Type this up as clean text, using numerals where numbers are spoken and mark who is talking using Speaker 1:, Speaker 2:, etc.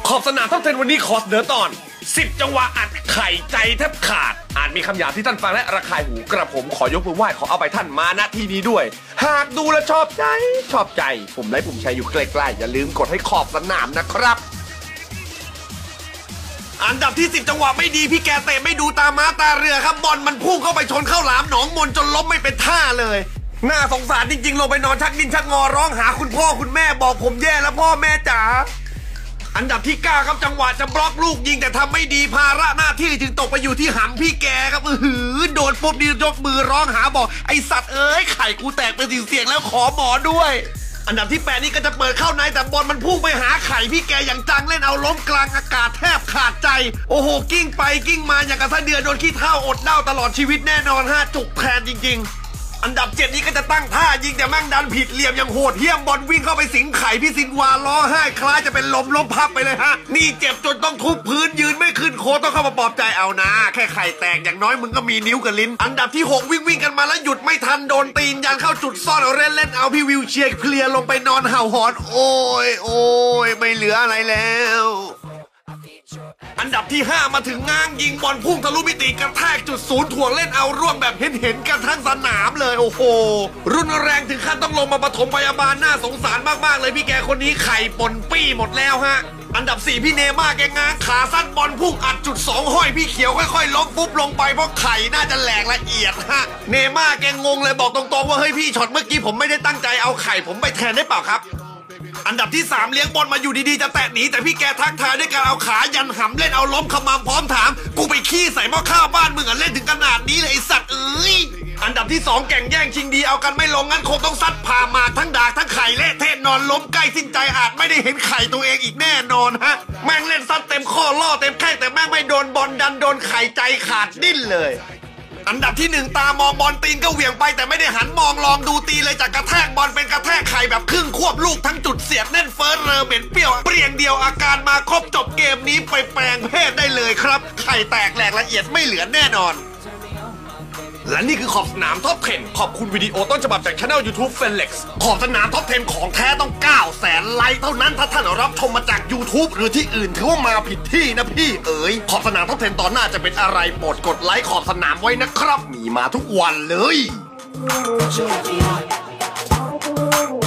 Speaker 1: ขอบสนามท็อป10วันนี้ขอเสนอตอน10จังหวะอัดไข่ใจแทบขาดอาจมีคำหยาบที่ท่านฟังและระคายหูกระผมขอยกมือไหว้ขอเอาไปท่านมาณที่นี้ด้วยหากดูและชอบใจปุ่มไลค์ปุ่มแชร์อยู่ใกล้ๆอย่าลืมกดให้ขอบสนามนะครับอันดับที่10จังหวะไม่ดีพี่แกเตะไม่ดูตาม้าตาเรือครับบอลมันพุ่งเข้าไปชนเข้าหลามหนองมนจนล้มไม่เป็นท่าเลยน่าสงสารจริงๆลงไปนอนชักดิ้นชักงอร้องหาคุณพ่อคุณแม่บอกผมแย่แล้วพ่อแม่จ๋าอันดับที่9ครับจังหวะจะบล็อกลูกยิงแต่ทำไม่ดีภาระหน้าที่จึงตกไปอยู่ที่หำพี่แกครับโดนปุ๊บนี่ยกมือร้องหาบอกไอสัตว์เอ้ยไข่กูแตกเป็นเสียงแล้วขอหมอด้วยอันดับที่8นี่ก็จะเปิดเข้าในแต่บอลมันพุ่งไปหาไข่พี่แกอย่างจังเล่นเอาล้มกลางอากาศแทบขาดใจโอ้โหกิ้งไปกิ้งมาอย่างกระไส้เดือนโดนขี้เถ้าอดเน่าตลอดชีวิตแน่นอนจุกแทนจริงๆอันดับ7นี้ก็จะตั้งท่ายิงแต่แม่งดันผิดเหลี่ยมอย่างโหดเหี้ยมบอลวิ่งเข้าไปสิงไข่พี่ซินวาร้องไห้คล้ายจะเป็นล้มพับไปเลยนี่เจ็บจนต้องทุบพื้นยืนไม่ขึ้นโค้ชต้องเข้ามาปลอบใจเอานะแค่ไข่แตกอย่างน้อยมึงก็มีนิ้วกับลิ้นอันดับที่6วิ่งกันมาแล้วหยุดไม่ทันโดนตีนยันเข้าจุดซ่อนเอาเล่นเอาพี่วิวเชียร์เพลียลงไปนอนเห่าหอนโอ้ยไม่เหลืออะไรแล้วอันดับที่5มาถึงง้างยิงบอลพุ่งทะลุมิติกระแทกจุดศูนย์ถ่วงเล่นเอาร่วงแบบเห็นกันทั้งสนามเลยโอ้โหรุนแรงถึงขั้นต้องลงมาปฐมพยาบาลน่าสงสารมากๆเลยพี่แกคนนี้ไข่ปนปี้หมดแล้วอันดับ4พี่เนม่าแกง้างขาสั้นบอลพุ่งอัดจุด2ห้อยพี่เขียวค่อยๆล้มปุ๊บลงไปเพราะไข่น่าจะแหลกละเอียดเนม่าแกงงเลยบอกตรงๆว่าเฮ้ยพี่ช็อตเมื่อกี้ผมไม่ได้ตั้งใจเอาไข่ผมไปแทนได้เปล่าครับอันดับที่3เลี้ยงบอลมาอยู่ดีๆจะแตะหนีแต่พี่แกทักทายด้วยการเอาขายันหำเล่นเอาล้มขมำพร้อมถามกูไปขี้ใส่หม้อข้าวบ้านมึงเล่นถึงขนาดนี้เลยไอสัตว์เอ้ยอันดับที่2แก่งแย่งชิงดีเอากันไม่ลงงั้นคงต้องซัดผ่าหมากทั้งดากทั้งไข่เละเทะนอนล้มใกล้สิ้นใจอาจไม่ได้เห็นไข่ตัวเองอีกแน่นอนแม่งเล่นซัดเต็มข้อล่อเต็มแข้งแต่แม่งไม่โดนบอลดันโดนไข่ใจขาดดิ้นเลยอันดับที่1ตามองบอลตีนก็เหวี่ยงไปแต่ไม่ได้หันมองลองดูตีเลยจากกระแทกบอลเป็นกระแทกไข่แบบครึ่งควบลูกทั้งจุดเสียบแน่นเฟิร์สเรอเหม็นเปรี้ยวเปรี้ยงเดียวอาการมาครบจบเกมนี้ไปแปลงเพศได้เลยครับไข่แตกแหลกละเอียดไม่เหลือแน่นอนและนี่คือขอบสนามท็อป10ขอบคุณวิดีโอต้นฉบับจากช่อง YouTube Felix ขอบสนามท็อป10ของแท้ต้อง900,000 ไลค์เท่านั้นถ้าท่านรับชมมาจาก YouTube หรือที่อื่นถือว่ามาผิดที่นะพี่เอ๋ยขอบสนามท็อป10ตอนหน้าจะเป็นอะไรโปรดกดไลค์ขอบสนามไว้นะครับมีมาทุกวันเลย